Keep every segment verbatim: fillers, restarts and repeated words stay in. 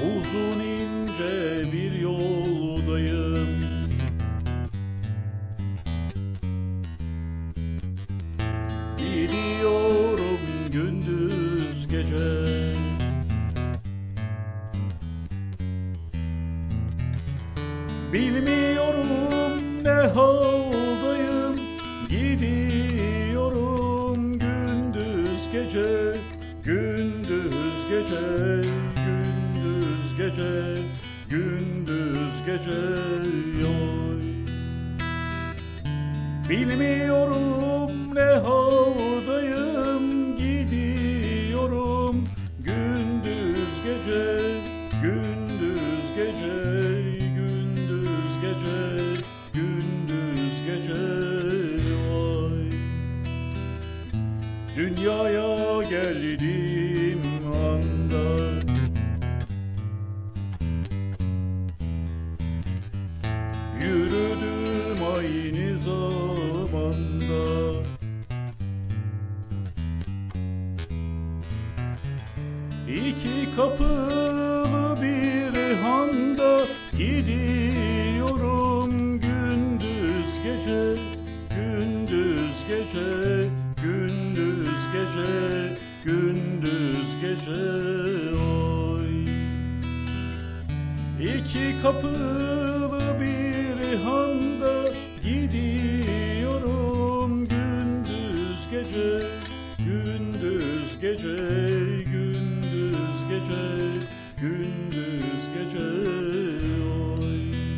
Uzun ince bir yoldayım. Gidiyorum gündüz gece. Bilmiyorum ne haldayım. Gidiyorum gündüz gece. Gündüz gece, gündüz gece, gündüz gece yoy. Bilmiyorum ne haldayım, gidiyorum gündüz gece, gündüz gece, gündüz gece, gündüz gece yoy. Dünyaya geldiğim anda yürüdüm aynı zamanda. İki kapılı bir handa gidiyorum gündüz gece, gündüz gece, gündüz gece, gündüz gece oy. İki kapılı bir handa gidiyorum gündüz gece, gündüz gece, gündüz gece, gündüz gece oy.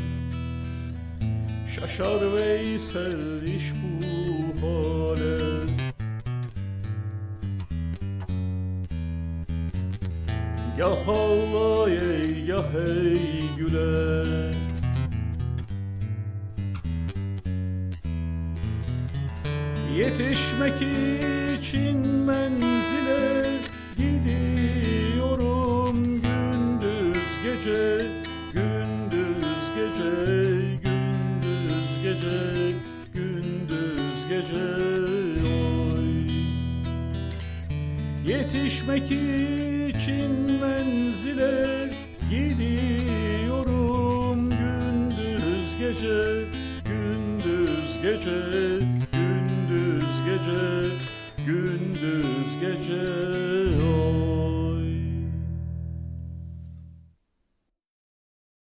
Şaşar Veysel iş bu hale. Yah ağla ey yah ey güle. Yetişmek için menzile gidiyorum gündüz gece, gündüz gece, gündüz gece, gündüz gece oy. Yetişmek için menzile gidiyorum gündüz gece, gündüz gece, gündüz gece, gündüz gece.